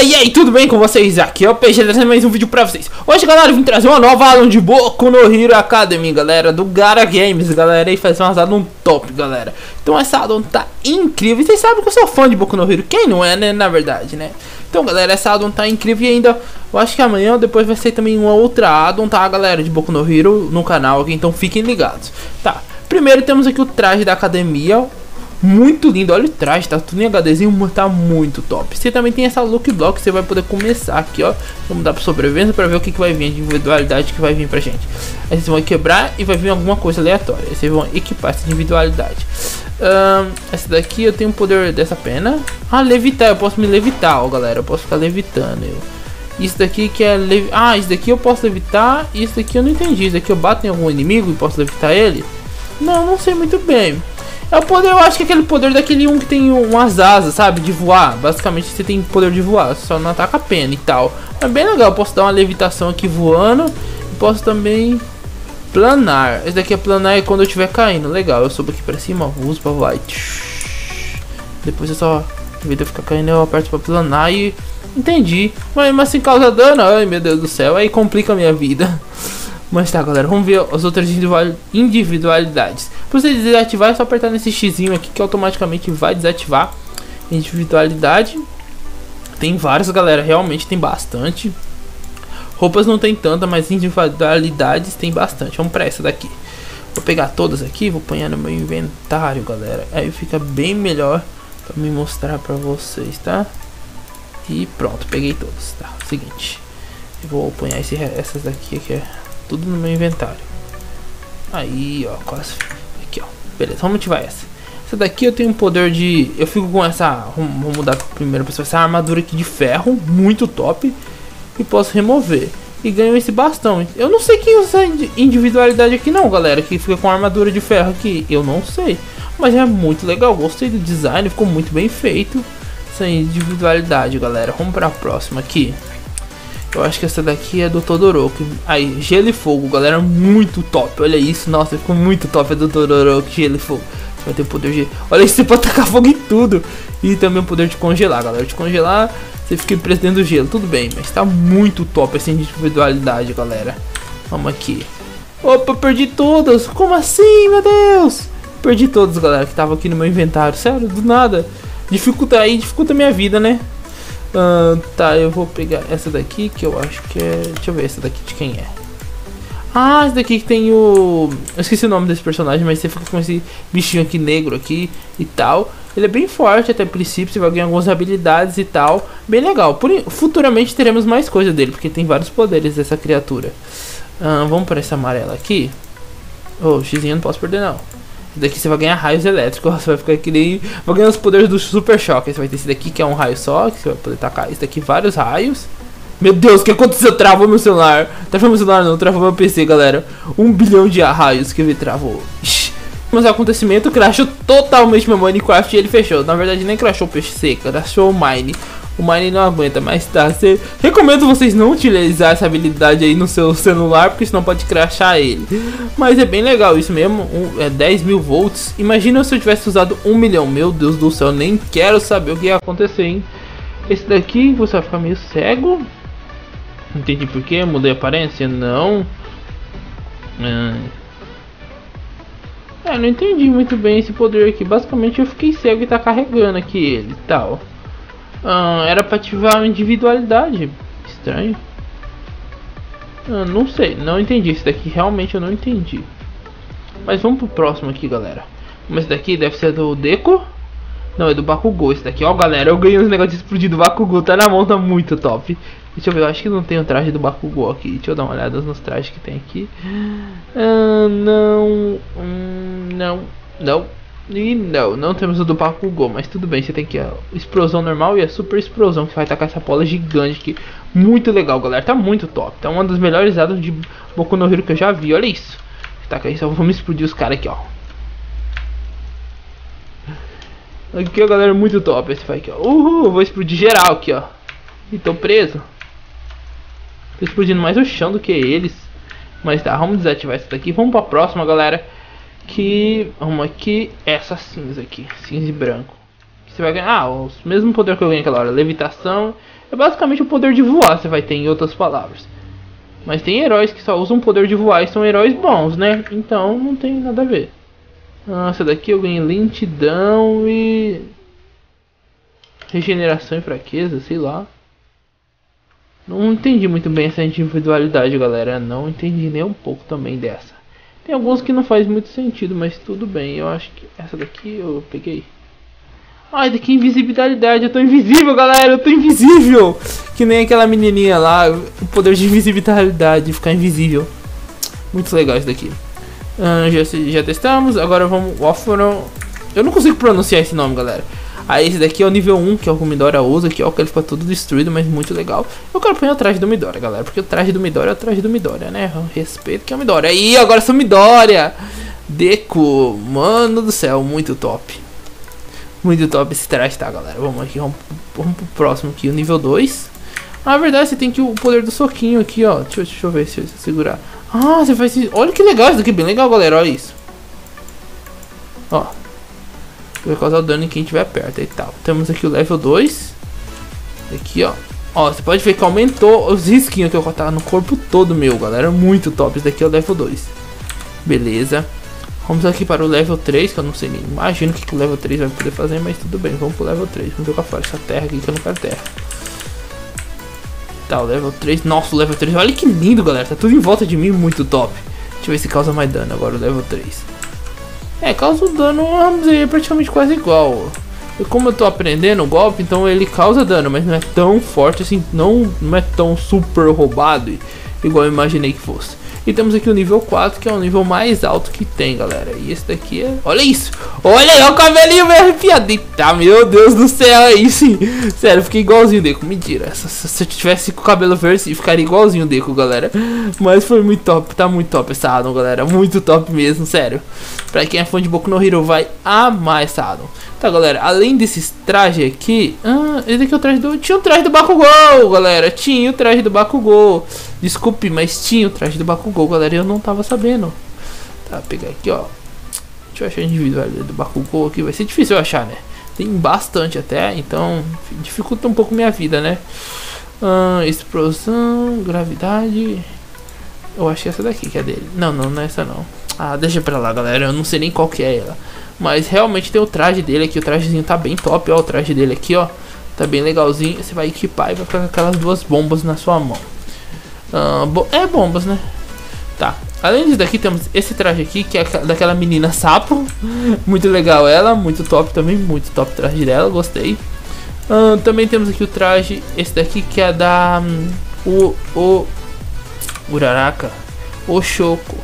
E aí, tudo bem com vocês? Aqui é o PG trazendo mais um vídeo pra vocês. Hoje, galera, eu vim trazer uma nova aula de Boku no Hero Academy, galera, do Gara Games, galera, e fazer uma addon top, galera. Então essa addon tá incrível, e vocês sabem que eu sou fã de Boku no Hero, quem não é, né, na verdade, né? Então, galera, essa addon tá incrível e ainda, eu acho que amanhã ou depois vai ser também uma outra addon, tá, galera, de Boku no Hero no canal aqui, então fiquem ligados. Tá, primeiro temos aqui o traje da academia. Muito lindo, olha o traje, tá tudo em HDzinho, tá muito top. Você também tem essa look block, você vai poder começar aqui, ó. Vamos dar pra sobrevivência pra ver o que vai vir, de individualidade que vai vir pra gente. Aí vocês vão quebrar e vai vir alguma coisa aleatória. Aí vocês vão equipar essa individualidade. Essa daqui eu tenho o poder dessa pena. Ah, levitar, eu posso me levitar, ó, galera. Eu posso ficar levitando. Isso daqui que é isso daqui eu posso levitar. E isso daqui eu não entendi. Isso daqui eu bato em algum inimigo e posso levitar ele? Não sei muito bem. É o poder, eu acho que é aquele poder daquele um que tem umas asas, sabe? De voar. Basicamente você tem poder de voar, só não ataca a pena e tal. É bem legal, eu posso dar uma levitação aqui voando. E posso também planar. Esse daqui é planar quando eu estiver caindo. Legal, eu subo aqui pra cima, uso pra voar. Depois eu só, em vez de eu ficar caindo, eu aperto pra planar e... Entendi. Mas assim causa dano, ai meu Deus do céu, aí complica a minha vida. Mas tá, galera, vamos ver as outras individualidades. Pra você desativar é só apertar nesse xizinho aqui que automaticamente vai desativar individualidade. Tem várias, galera, realmente tem bastante. Roupas não tem tanta, mas individualidades tem bastante. Vamos pra essa daqui. Vou pegar todas aqui, vou pôr no meu inventário, galera. Aí fica bem melhor pra me mostrar pra vocês, tá? E pronto, peguei todas, tá? Seguinte, eu vou pôr essas daqui que é tudo no meu inventário. Aí, ó, quase. Aqui, ó. Beleza, vamos ativar essa. Essa daqui eu tenho um poder de... Eu fico com essa... Vamos mudar pra primeira pessoa. Essa armadura aqui de ferro, muito top. E posso remover. E ganho esse bastão. Eu não sei quem usa individualidade aqui não, galera. Que fica com a armadura de ferro aqui. Eu não sei. Mas é muito legal. Gostei do design. Ficou muito bem feito. Essa individualidade, galera. Vamos pra próxima aqui. Eu acho que essa daqui é do Todoroki. Aí, gelo e fogo, galera, muito top. Olha isso, nossa, ficou muito top a do Todoroki, gelo e fogo. Você vai ter o poder de... Olha isso, você pode tacar fogo em tudo. E também o poder de congelar, galera. De congelar, você fica preso dentro do gelo, tudo bem. Mas tá muito top essa individualidade, galera. Vamos aqui. Opa, perdi todas. Como assim, meu Deus? Perdi todas, galera, que tava aqui no meu inventário. Sério, do nada. Dificulta a minha vida, né? Tá, eu vou pegar essa daqui que eu acho que é... Deixa eu ver essa daqui de quem é. Ah, essa daqui que tem o... Eu esqueci o nome desse personagem, mas você fica com esse bichinho aqui negro aqui e tal. Ele é bem forte até princípio, você vai ganhar algumas habilidades e tal. Bem legal. Futuramente teremos mais coisa dele, porque tem vários poderes dessa criatura. Vamos para essa amarela aqui. Oh, xizinho não posso perder não. Daqui você vai ganhar raios elétricos, você vai ficar que nem... Vai ganhar os poderes do super choque. Você vai ter esse daqui que é um raio só, que você vai poder tacar. Esse daqui vários raios. Meu Deus, o que aconteceu? Travou meu celular. Travou meu celular não, travou meu PC, galera. 1 bilhão de raios que ele travou. Mas o acontecimento, crashou totalmente meu Minecraft e ele fechou. Na verdade nem crashou o PC, crashou o Mine. O Mine não aguenta, mas tá. Recomendo vocês não utilizar essa habilidade aí no seu celular, porque senão pode crashar ele. Mas é bem legal isso mesmo. É 10 mil volts. Imagina se eu tivesse usado 1 milhão. Meu Deus do céu, nem quero saber o que ia acontecer, hein. Esse daqui você vai ficar meio cego. Não entendi por que. Mudei a aparência? Não. Não entendi muito bem esse poder aqui. Basicamente eu fiquei cego e tá carregando aqui ele e tal. Era pra ativar a individualidade. Estranho. Não sei, não entendi. Esse daqui realmente eu não entendi. Mas vamos pro próximo aqui, galera. Mas esse daqui deve ser do Deco. Não, é do Bakugou. Esse daqui, ó, galera, eu ganhei uns negócios de explodir do Bakugou. Tá na mão, tá muito top. Deixa eu ver, eu acho que não tem o traje do Bakugou aqui. Deixa eu dar uma olhada nos trajes que tem aqui. E não temos o do Bakugou, mas tudo bem, você tem que a explosão normal e a super explosão, que vai tacar essa bola gigante aqui. Muito legal, galera, tá muito top. Tá uma das melhores addons de Boku no Hero que eu já vi, olha isso. Taca aí, só vamos explodir os caras aqui, ó. Aqui, ó, galera, muito top. Esse vai aqui, ó. Vou explodir geral aqui, ó. E tô preso. Tô explodindo mais o chão do que eles. Mas tá, vamos desativar essa daqui. Vamos pra próxima, galera. Que vamos aqui, essa cinza aqui, cinza e branco. Você vai ganhar o mesmo poder que eu ganhei aquela hora, levitação É basicamente o poder de voar, você vai ter, em outras palavras. Mas tem heróis que só usam o poder de voar e são heróis bons, né? Então não tem nada a ver. Essa daqui eu ganhei lentidão e regeneração e fraqueza, sei lá. Não entendi muito bem essa individualidade, galera. Não entendi nem um pouco também dessa. Tem alguns que não faz muito sentido, mas tudo bem. Eu acho que essa daqui eu peguei. Ai, daqui invisibilidade. Eu tô invisível, galera. Eu tô invisível. Que nem aquela menininha lá. O poder de invisibilidade, ficar invisível. Muito legal isso daqui. Já testamos. Agora vamos... Eu não consigo pronunciar esse nome, galera. Aí esse daqui é o nível 1, que é o que o Midoriya usa, que é o que ele fica todo destruído, mas muito legal. Eu quero pôr o traje do Midoriya, galera, porque o traje do Midoriya é o traje do Midoriya, né? Eu respeito que é o Midoriya. Aí, agora sou Midoriya! Deku, mano do céu, muito top. Muito top esse traje, tá, galera? Vamos aqui, vamos pro próximo aqui, o nível 2. Na verdade, você tem que o poder do soquinho aqui, ó. Deixa eu ver se eu segurar. Ah, você faz isso. Olha que legal, isso daqui é bem legal, galera, olha isso. Ó. Vai causar dano em quem estiver perto e tal. Temos aqui o level 2. Aqui, ó. Ó, você pode ver que aumentou os risquinhos que eu tava no corpo todo meu, galera. Muito top. Esse daqui é o level 2. Beleza. Vamos aqui para o level 3, que eu não sei nem. Imagino o que o level 3 vai poder fazer, mas tudo bem. Vamos pro level 3. Vamos jogar fora essa terra aqui que eu não quero terra. Tá, o level 3. Nossa, o level 3. Olha que lindo, galera. Tá tudo em volta de mim, muito top. Deixa eu ver se causa mais dano agora o level 3. Causa um dano, vamos dizer, praticamente quase igual. E como eu tô aprendendo o golpe, então ele causa dano, mas não é tão forte assim, não é tão super roubado igual eu imaginei que fosse. E temos aqui o nível 4, que é o nível mais alto que tem, galera. E esse daqui é... Olha isso! Olha aí, o cabelinho meio arrepiado. Eita, meu Deus do céu, aí sim. Sério, eu fiquei igualzinho o Deku. Mentira, se eu tivesse com o cabelo verde, ficaria igualzinho o Deku, galera. Mas foi muito top, tá muito top essa addon, galera. Muito top mesmo, sério. Pra quem é fã de Boku no Hero, vai amar essa addon. Tá, galera, além desses trajes aqui... esse aqui é o traje do... Tinha o traje do Bakugou, galera. Tinha o traje do Bakugou. Desculpe, mas tinha o traje do Bakugou, galera. Eu não tava sabendo. Tá, pegar aqui, ó. Deixa eu achar a individualidade do Bakugou aqui. Vai ser difícil eu achar, né? Tem bastante até, então... dificulta um pouco minha vida, né? Explosão, gravidade... Eu acho que é essa daqui que é dele. Não é essa não. Ah, deixa pra lá, galera. Eu não sei nem qual que é ela. Mas realmente tem o traje dele aqui. O trajezinho tá bem top, ó. O traje dele aqui, ó. Tá bem legalzinho. Você vai equipar e vai ficar com aquelas duas bombas na sua mão. Bombas, né? Tá. Além disso daqui, temos esse traje aqui, que é daquela menina sapo. Muito legal ela. Muito top também. Muito top o traje dela. Gostei. Também temos aqui o traje. Esse daqui que é da... Uraraka. Oshoko.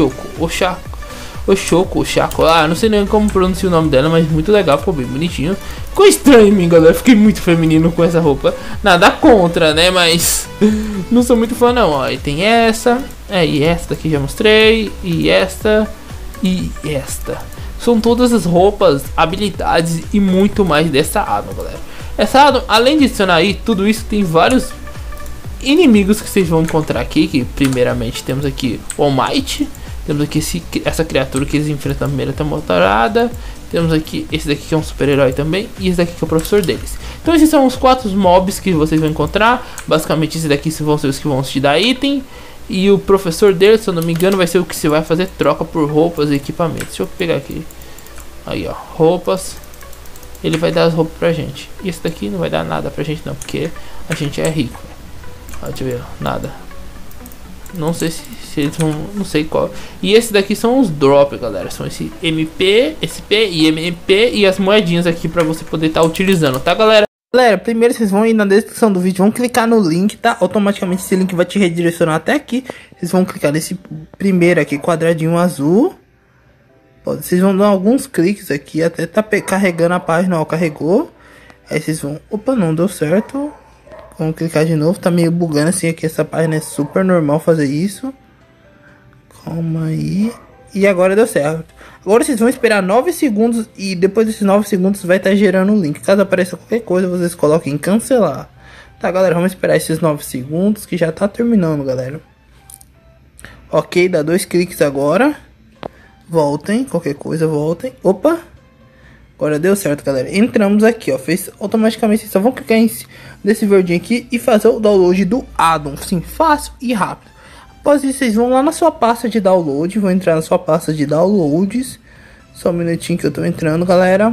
Ah, não sei nem como pronunciar o nome dela, mas muito legal, ficou bem bonitinho. Ficou estranho em mim, galera. Fiquei muito feminino com essa roupa. Nada contra, né? Mas não sou muito fã, não. Ó, e tem essa. E essa daqui já mostrei. E esta. E esta. São todas as roupas, habilidades e muito mais dessa addon, galera. Essa addon, além de adicionar aí tudo isso, tem vários inimigos que vocês vão encontrar aqui. Que primeiramente temos aqui o All Might. Temos aqui essa criatura que eles enfrentam na primeira temporada. Temos aqui esse daqui que é um super-herói também. E esse daqui que é o professor deles. Então esses são os 4 mobs que vocês vão encontrar. Basicamente esses daqui vão ser os que vão te dar item. E o professor deles, se eu não me engano, vai ser o que você vai fazer troca por roupas e equipamentos. Deixa eu pegar aqui. Aí, ó, roupas. Ele vai dar as roupas pra gente. E esse daqui não vai dar nada pra gente não, porque a gente é rico. Deixa eu ver, nada. Não sei se eles vão... Não sei qual. E esse daqui são os drop, galera. São esse MP, esse P e MP. E as moedinhas aqui pra você poder estar utilizando, tá, galera? Galera, primeiro vocês vão ir na descrição do vídeo. Vão clicar no link, tá? Automaticamente esse link vai te redirecionar até aqui. Vocês vão clicar nesse primeiro aqui, quadradinho azul. Vocês vão dar alguns cliques aqui. Até tá carregando a página, ó. Carregou. Aí vocês vão... Opa, não deu certo. Vamos clicar de novo, tá meio bugando assim aqui, essa página é super normal fazer isso. Calma aí. E agora deu certo. Agora vocês vão esperar 9 segundos e depois desses 9 segundos vai estar gerando um link. Caso apareça qualquer coisa, vocês coloquem em cancelar. Tá, galera, vamos esperar esses 9 segundos que já tá terminando, galera. Ok, dá 2 cliques agora. Voltem, qualquer coisa, voltem. Opa! Agora deu certo, galera. Entramos aqui, ó. Fez automaticamente. Vocês só vão clicar nesse verdinho aqui e fazer o download do addon. Sim, fácil e rápido. Após isso, vocês vão lá na sua pasta de download. Vão entrar na sua pasta de downloads. Só um minutinho que eu tô entrando, galera.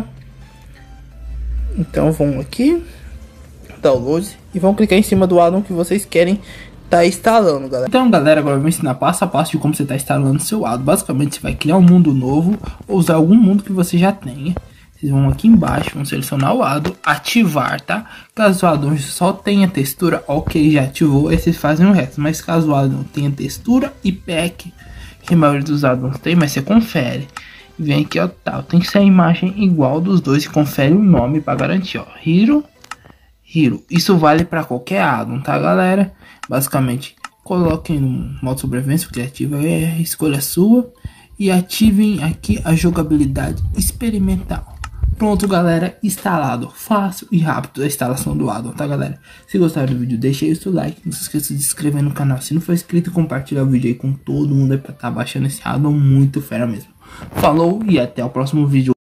Então vamos aqui, downloads, e vão clicar em cima do addon que vocês querem tá instalando, galera. Então, galera, agora eu vou ensinar passo a passo de como você tá instalando seu addon. Basicamente, você vai criar um mundo novo ou usar algum mundo que você já tenha. Vocês vão aqui embaixo, vão selecionar o addon, ativar, tá? Caso o addon só tenha textura, ok, já ativou, aí vocês fazem o resto. Mas caso o addon tenha textura e pack, que a maioria dos addons tem, mas você confere. Vem aqui, ó, tá, tem que ser a imagem igual dos dois e confere o nome para garantir, ó, Hero. Isso vale para qualquer addon, tá, galera? Basicamente, coloquem no modo sobrevivência criativa, é escolha sua, e ativem aqui a jogabilidade experimental. Pronto, galera, instalado, fácil e rápido a instalação do addon, tá, galera? Se gostaram do vídeo, deixa aí o seu like, não se esqueça de se inscrever no canal. Se não for inscrito, compartilha o vídeo aí com todo mundo aí pra tá baixando esse addon muito fera mesmo. Falou e até o próximo vídeo.